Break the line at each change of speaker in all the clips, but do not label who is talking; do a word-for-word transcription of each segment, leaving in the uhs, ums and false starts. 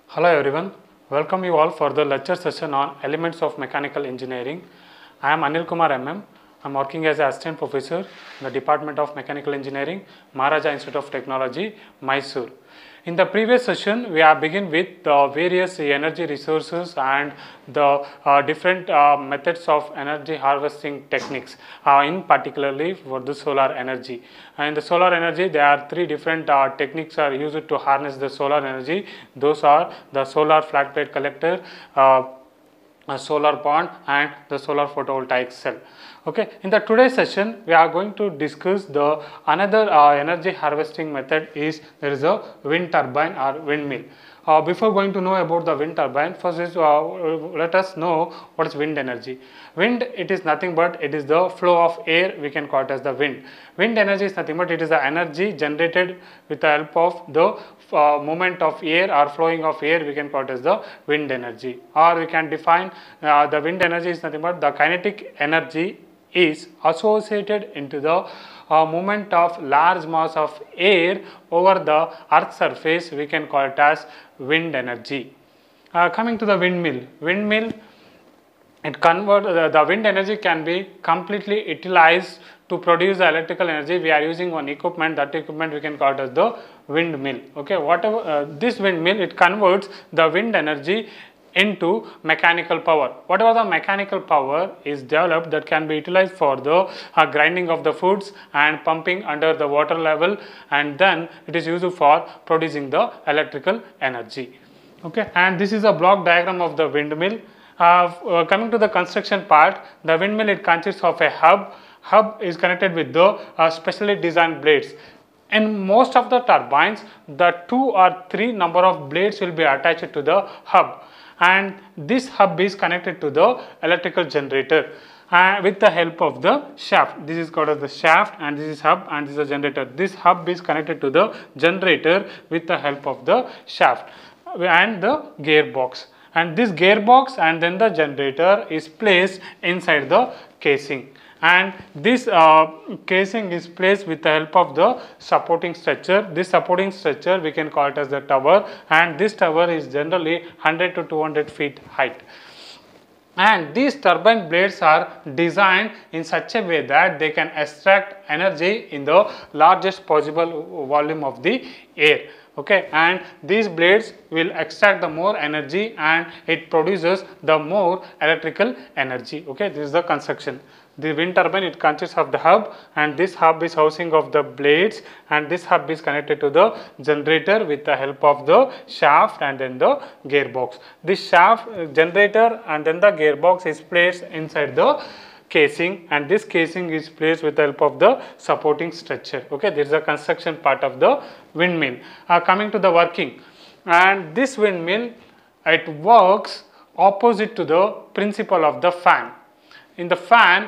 Hello everyone, welcome you all for the lecture session on Elements of Mechanical Engineering. I am Anil Kumar M M. I am working as an assistant professor in the Department of Mechanical Engineering, Maharaja Institute of Technology, Mysore. In the previous session, we have begun with the various energy resources and the uh, different uh, methods of energy harvesting techniques, uh, in particularly for the solar energy. And the solar energy, there are three different uh, techniques are used to harness the solar energy. Those are the solar flat plate collector, uh, a solar pond, and the solar photovoltaic cell. Okay, in the today's session we are going to discuss the another uh, energy harvesting method is there is a wind turbine or windmill. Uh, before going to know about the wind turbine, first is uh, let us know what is wind energy. Wind, it is nothing but it is the flow of air, we can call it as the wind. Wind energy is nothing but it is the energy generated with the help of the uh, movement of air or flowing of air, we can call it as the wind energy. Or we can define uh, the wind energy is nothing but the kinetic energy is associated into the uh, movement of large mass of air over the earth surface, we can call it as wind energy. Uh, coming to the windmill, windmill it convert uh, the wind energy can be completely utilized to produce the electrical energy. We are using one equipment, that equipment we can call it as the windmill. Okay, whatever uh, this windmill, it converts the wind energy into mechanical power. Whatever the mechanical power is developed, that can be utilized for the uh, grinding of the foods and pumping under the water level, and then it is used for producing the electrical energy. Okay, and this is a block diagram of the windmill. Uh, uh, coming to the construction part, the windmill, it consists of a hub. Hub is connected with the uh, specially designed blades. In most of the turbines, the two or three number of blades will be attached to the hub, and this hub is connected to the electrical generator uh, with the help of the shaft. This is called as the shaft, and this is hub, and this is a generator. This hub is connected to the generator with the help of the shaft and the gearbox. And this gearbox and then the generator is placed inside the casing, and this uh, casing is placed with the help of the supporting structure. This supporting structure we can call it as the tower, and this tower is generally one hundred to two hundred feet height. And these turbine blades are designed in such a way that they can extract energy in the largest possible volume of the air. Okay, and these blades will extract the more energy and it produces the more electrical energy. Okay, this is the construction. The wind turbine, it consists of the hub, and this hub is housing of the blades, and this hub is connected to the generator with the help of the shaft and then the gearbox. This shaft, uh, generator and then the gearbox is placed inside the casing, and this casing is placed with the help of the supporting structure. Okay, this is the construction part of the windmill. Uh, coming to the working, and this windmill, it works opposite to the principle of the fan. In the fan,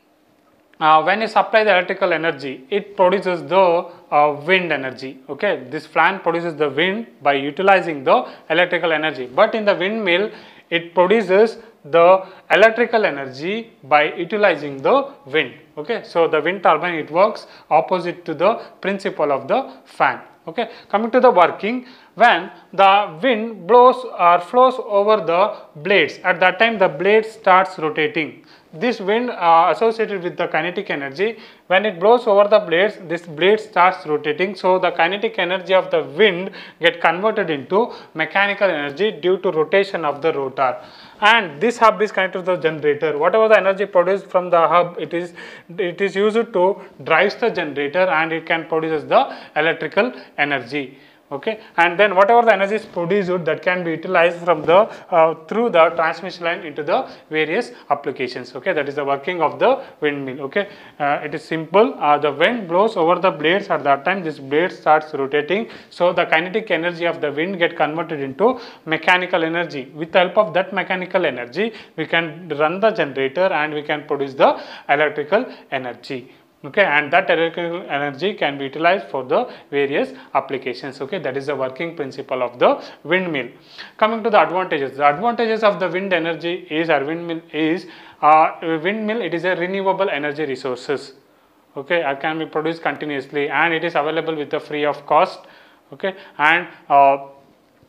Uh, when you supply the electrical energy, it produces the uh, wind energy. Okay, this fan produces the wind by utilizing the electrical energy, but in the windmill, it produces the electrical energy by utilizing the wind. Okay, so the wind turbine, it works opposite to the principle of the fan. Okay, coming to the working, when the wind blows or flows over the blades, at that time the blade starts rotating. This wind uh, associated with the kinetic energy, when it blows over the blades, this blade starts rotating. So the kinetic energy of the wind get converted into mechanical energy due to rotation of the rotor, and this hub is connected to the generator. Whatever the energy produced from the hub, it is it is used to drive the generator, and it can produce the electrical energy. Okay, and then whatever the energy is produced, that can be utilized from the uh, through the transmission line into the various applications. Okay, that is the working of the windmill. Okay, uh, it is simple. Uh, the wind blows over the blades, at that time this blade starts rotating, so the kinetic energy of the wind get converted into mechanical energy. With the help of that mechanical energy, we can run the generator and we can produce the electrical energy. Okay, and that electrical energy can be utilized for the various applications. Okay, that is the working principle of the windmill. Coming to the advantages, the advantages of the wind energy is, or windmill is, uh, windmill, it is a renewable energy resources. Okay, it can be produced continuously, and it is available with the free of cost. Okay, and uh,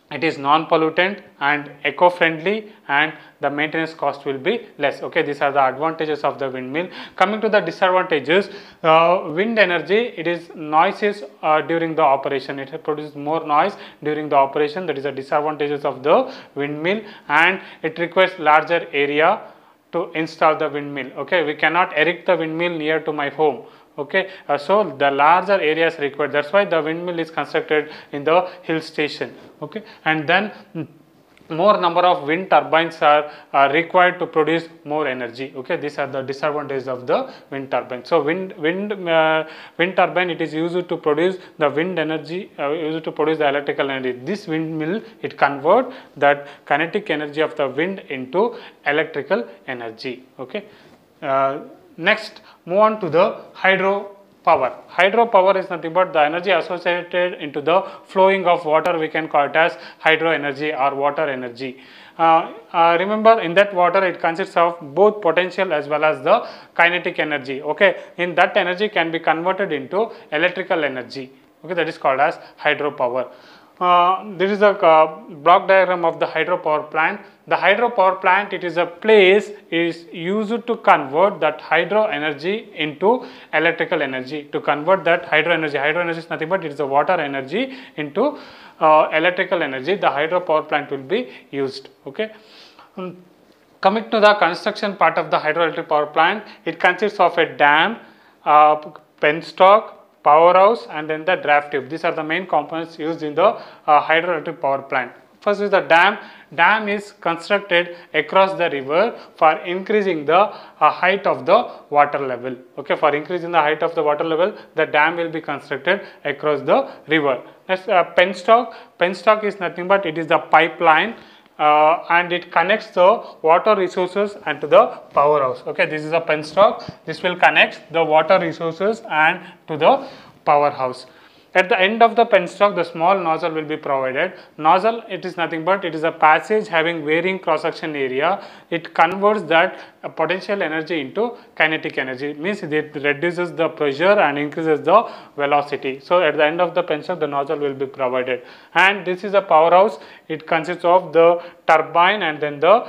it is non-pollutant and eco-friendly, and the maintenance cost will be less. Okay, these are the advantages of the windmill. Coming to the disadvantages, uh, wind energy, it is noises uh, during the operation. It produces more noise during the operation. That is the disadvantages of the windmill, and it requires larger area to install the windmill. Okay, we cannot erect the windmill near to my home. Okay, uh, so the larger areas required, that's why the windmill is constructed in the hill station. Okay, and then mm, more number of wind turbines are, are required to produce more energy. Okay, these are the disadvantages of the wind turbine. So wind wind uh, wind turbine, it is used to produce the wind energy, uh, used to produce the electrical energy. This windmill, it convert that kinetic energy of the wind into electrical energy. Okay. Uh, Next, move on to the hydro power. Hydro power is nothing but the energy associated into the flowing of water. We can call it as hydro energy or water energy. Uh, uh, remember, in that water, it consists of both potential as well as the kinetic energy. Okay, in that energy can be converted into electrical energy. Okay, that is called as hydro power. Uh, this is a uh, block diagram of the hydropower plant. The hydropower plant, it is a place is used to convert that hydro energy into electrical energy. To convert that hydro energy, hydro energy is nothing but it is a water energy into uh, electrical energy. The hydropower plant will be used. Okay. Um, coming to the construction part of the hydroelectric power plant, it consists of a dam, uh, penstock, powerhouse, and then the draft tube. These are the main components used in the uh, hydroelectric power plant. First is the dam. Dam is constructed across the river for increasing the uh, height of the water level. Okay, for increasing the height of the water level, the dam will be constructed across the river. Next, uh, penstock. Penstock is nothing but it is the pipeline. Uh, and it connects the water resources and to the powerhouse. Okay, this is a penstock. This will connect the water resources and to the powerhouse. At the end of the penstock, the small nozzle will be provided. Nozzle, it is nothing but it is a passage having varying cross-section area. It converts that uh, potential energy into kinetic energy. It means it reduces the pressure and increases the velocity. So at the end of the penstock, the nozzle will be provided. And this is a powerhouse. It consists of the turbine and then the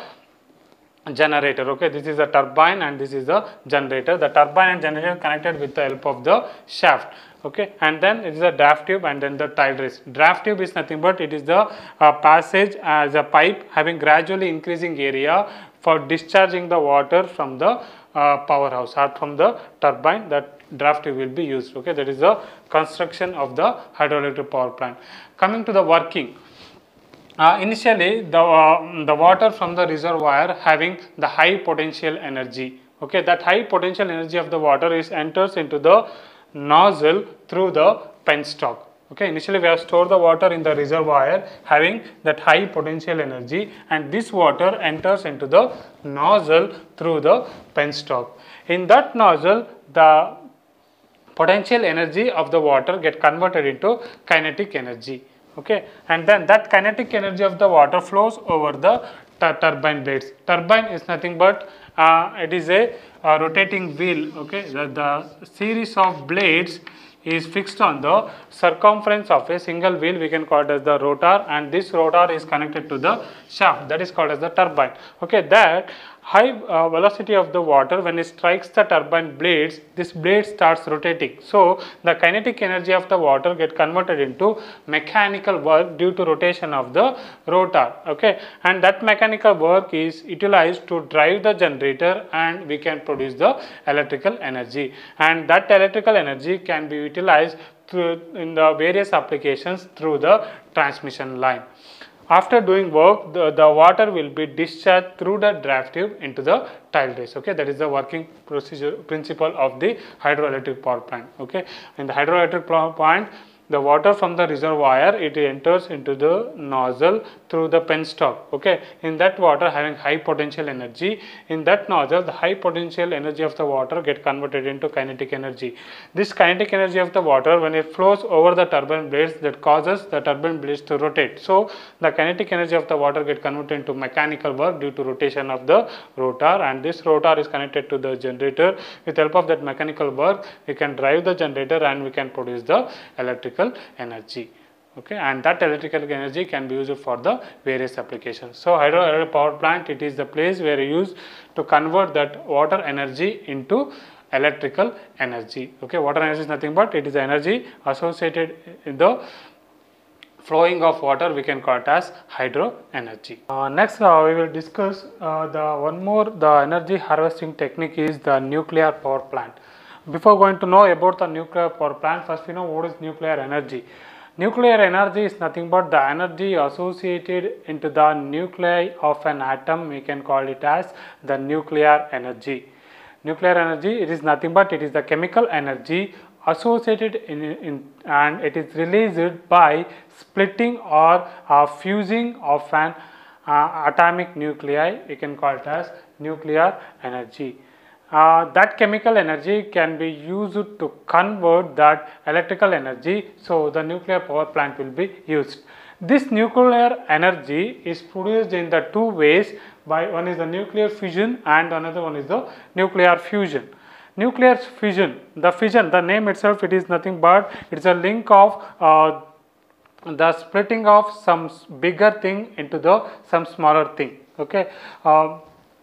generator. Okay, this is a turbine and this is the generator. The turbine and generator connected with the help of the shaft. Okay, and then it is a draft tube and then the tile race. Draft tube is nothing but it is the uh, passage as a pipe having gradually increasing area for discharging the water from the uh, powerhouse or from the turbine. That draft tube will be used. Okay, that is the construction of the hydroelectric power plant. Coming to the working. Uh, initially, the, uh, the water from the reservoir having the high potential energy. Okay, that high potential energy of the water is enters into the nozzle through the penstock. Okay, initially we have stored the water in the reservoir having that high potential energy, and this water enters into the nozzle through the penstock. In that nozzle, the potential energy of the water get converted into kinetic energy. Okay, and then that kinetic energy of the water flows over the turbine blades. Turbine is nothing but uh, it is a, a rotating wheel. Okay, the, the series of blades is fixed on the circumference of a single wheel. We can call it as the rotor, and this rotor is connected to the shaft, that is called as the turbine. Okay, that high uh, velocity of the water, when it strikes the turbine blades, this blade starts rotating. So the kinetic energy of the water get converted into mechanical work due to rotation of the rotor. Okay, and that mechanical work is utilized to drive the generator, and we can produce the electrical energy, and that electrical energy can be utilized through in the various applications through the transmission line. After doing work, the, the water will be discharged through the draft tube into the tile race. Okay, that is the working procedure principle of the hydroelectric power plant. Okay, in the hydroelectric power plant, the water from the reservoir, it enters into the nozzle through the penstock. Okay, in that water having high potential energy, in that nozzle the high potential energy of the water get converted into kinetic energy. This kinetic energy of the water, when it flows over the turbine blades, that causes the turbine blades to rotate. So the kinetic energy of the water get converted into mechanical work due to rotation of the rotor, and this rotor is connected to the generator. With help of that mechanical work, we can drive the generator and we can produce the electric energy. Okay, and that electrical energy can be used for the various applications. So hydroelectric power plant, it is the place where you use to convert that water energy into electrical energy. Okay, water energy is nothing but it is the energy associated in the flowing of water, we can call it as hydro energy. Uh, next uh, we will discuss uh, the one more the energy harvesting technique is the nuclear power plant. Before going to know about the nuclear power plant, first we know what is nuclear energy. Nuclear energy is nothing but the energy associated into the nuclei of an atom, we can call it as the nuclear energy. Nuclear energy, it is nothing but it is the chemical energy associated in, in and it is released by splitting or uh, fusing of an uh, atomic nuclei, we can call it as nuclear energy. Uh, that chemical energy can be used to convert that electrical energy, so the nuclear power plant will be used. This nuclear energy is produced in the two ways, by one is the nuclear fission and another one is the nuclear fusion. Nuclear fission, the fission, the name itself, it is nothing but it is a link of uh, the splitting of some bigger thing into the some smaller thing. Okay. Uh,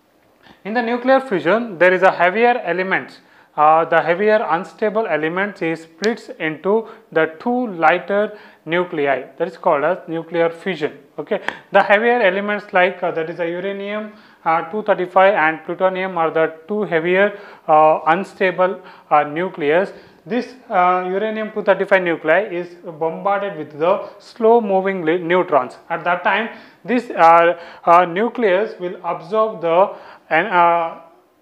in the nuclear fusion, there is a heavier elements. Uh, the heavier unstable elements is splits into the two lighter nuclei, that is called as nuclear fission. Okay. The heavier elements like uh, that is a uranium uh, two thirty-five and plutonium are the two heavier uh, unstable uh, nucleus. This uh, uranium two thirty-five nuclei is bombarded with the slow moving neutrons. At that time, this uh, uh, nucleus will absorb the uh,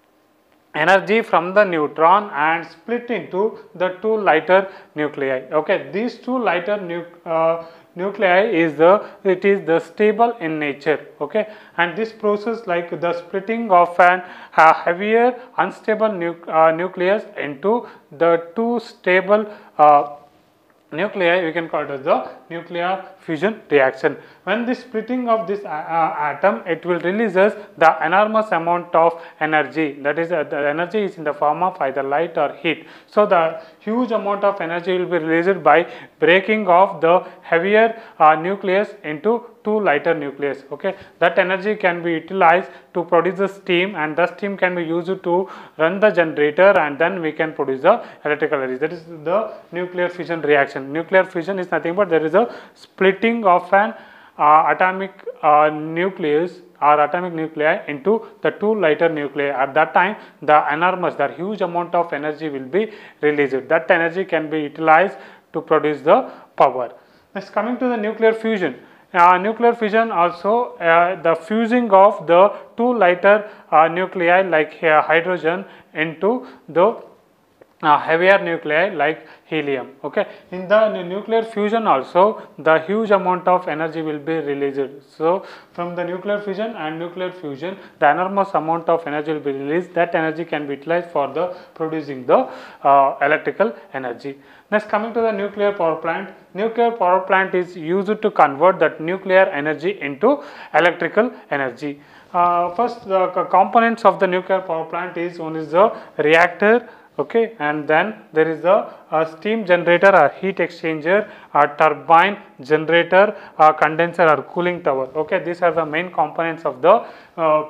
energy from the neutron and split into the two lighter nuclei. Okay, these two lighter nu uh, nuclei is the it is the stable in nature. Okay, and this process like the splitting of an uh, heavier unstable nu uh, nucleus into the two stable uh, nuclei, we can call it as the nuclear fusion reaction. When the splitting of this uh, uh, atom, it will releases the enormous amount of energy, that is uh, the energy is in the form of either light or heat. So the huge amount of energy will be released by breaking of the heavier uh, nucleus into two lighter nucleus. Okay, that energy can be utilized to produce the steam, and the steam can be used to run the generator, and then we can produce the electrical energy. That is the nuclear fission reaction. Nuclear fission is nothing but there is a splitting of an uh, atomic uh, nucleus or atomic nuclei into the two lighter nuclei. At that time, the enormous, the huge amount of energy will be released. That energy can be utilized to produce the power. Next, coming to the nuclear fusion. Uh, nuclear fission also uh, the fusing of the two lighter uh, nuclei like uh, hydrogen into the uh, heavier nuclei like helium. Okay, in the nuclear fusion also the huge amount of energy will be released. So from the nuclear fission and nuclear fusion, the enormous amount of energy will be released. That energy can be utilized for the producing the uh, electrical energy. Next, coming to the nuclear power plant. Nuclear power plant is used to convert that nuclear energy into electrical energy. Uh, first, the components of the nuclear power plant is one is the reactor. Okay, and then there is a, a steam generator or heat exchanger, a turbine, generator, a condenser or cooling tower. Okay, these are the main components of the uh,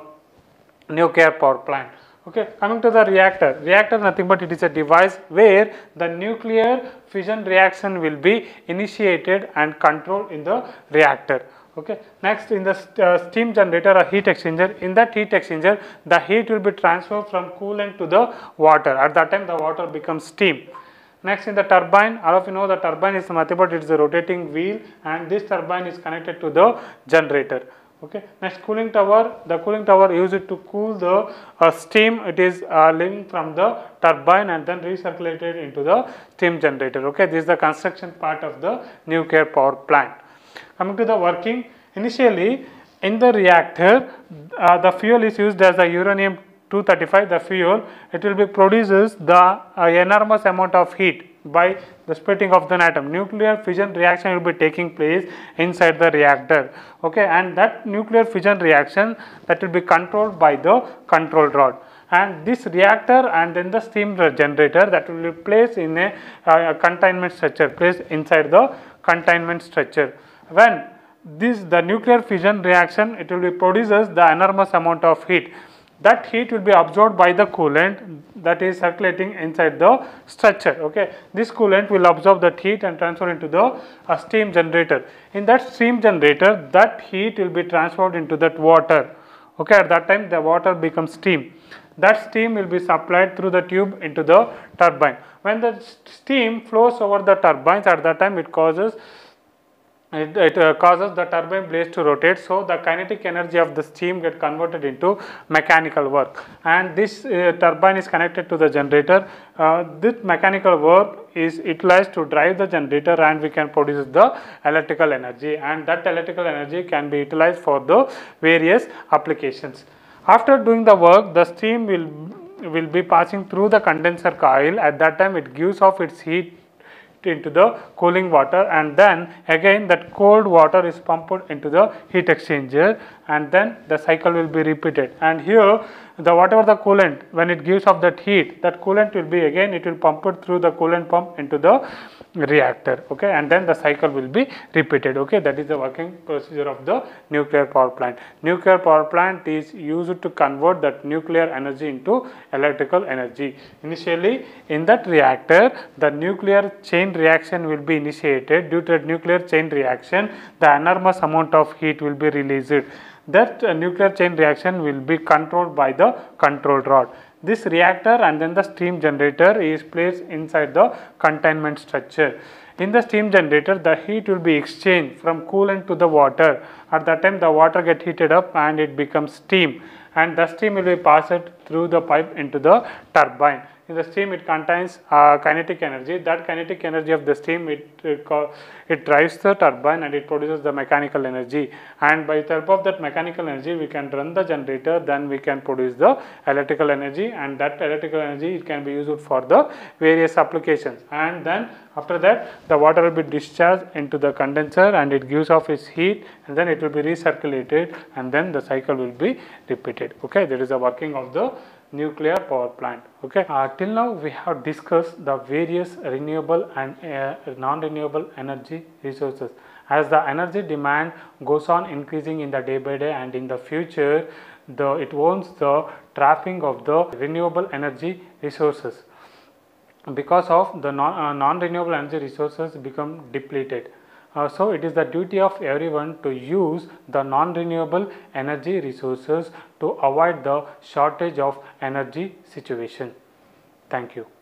nuclear power plant. Okay, coming to the reactor. Reactor nothing but it is a device where the nuclear fission reaction will be initiated and controlled in the reactor. Okay. Next, in the st uh, steam generator or heat exchanger, in that heat exchanger, the heat will be transferred from coolant to the water. At that time, the water becomes steam. Next, in the turbine, all of you know the turbine is nothing but it is a rotating wheel, and this turbine is connected to the generator. Okay. Next, cooling tower. The cooling tower used to cool the uh, steam. It is uh, leaving from the turbine and then recirculated into the steam generator. Okay. This is the construction part of the nuclear power plant. Coming to the working, initially in the reactor, uh, the fuel is used as the uranium two thirty-five. The fuel, it will be produces the uh, enormous amount of heat by the splitting of the atom. Nuclear fission reaction will be taking place inside the reactor. Okay, and that nuclear fission reaction that will be controlled by the control rod. and this reactor and then the steam generator that will be placed in a, uh, containment structure, placed inside the containment structure. When this the nuclear fission reaction, it will be produces the enormous amount of heat. That heat will be absorbed by the coolant that is circulating inside the structure. Okay, this coolant will absorb that heat and transfer into the uh, steam generator. In that steam generator, that heat will be transferred into that water. Okay, at that time the water becomes steam. That steam will be supplied through the tube into the turbine. When the steam flows over the turbines, at that time it causes It, it uh, causes the turbine blades to rotate, so the kinetic energy of the steam get converted into mechanical work, and this uh, turbine is connected to the generator. Uh, this mechanical work is utilized to drive the generator, and we can produce the electrical energy, and that electrical energy can be utilized for the various applications. After doing the work, the steam will will be passing through the condenser coil. At that time it gives off its heat into the cooling water, and then again that cold water is pumped into the heat exchanger, and then the cycle will be repeated. And here the whatever the coolant, when it gives off that heat, that coolant will be again it will pump it through the coolant pump into the reactor. Okay, and then the cycle will be repeated. Okay, that is the working procedure of the nuclear power plant. Nuclear power plant is used to convert that nuclear energy into electrical energy. Initially in that reactor, the nuclear chain reaction will be initiated. Due to that nuclear chain reaction, the enormous amount of heat will be released. That uh, nuclear chain reaction will be controlled by the control rod. This reactor and then the steam generator is placed inside the containment structure. In the steam generator, the heat will be exchanged from coolant to the water. At that time the water get heated up and it becomes steam, and the steam will be passed through the pipe into the turbine. In the steam it contains uh, kinetic energy. That kinetic energy of the steam, it, it, it drives the turbine and it produces the mechanical energy, and by the help of that mechanical energy we can run the generator, then we can produce the electrical energy, and that electrical energy it can be used for the various applications. And then after that the water will be discharged into the condenser and it gives off its heat, and then it will be recirculated, and then the cycle will be repeated. Okay, that is the working of the nuclear power plant. Okay, uh, till now we have discussed the various renewable and uh, non-renewable energy resources. As the energy demand goes on increasing in the day by day, and in the future the it wants the trapping of the renewable energy resources, because of the non, uh, non-renewable energy resources become depleted. Uh, so it is the duty of everyone to use the non-renewable energy resources to avoid the shortage of energy situation. Thank you.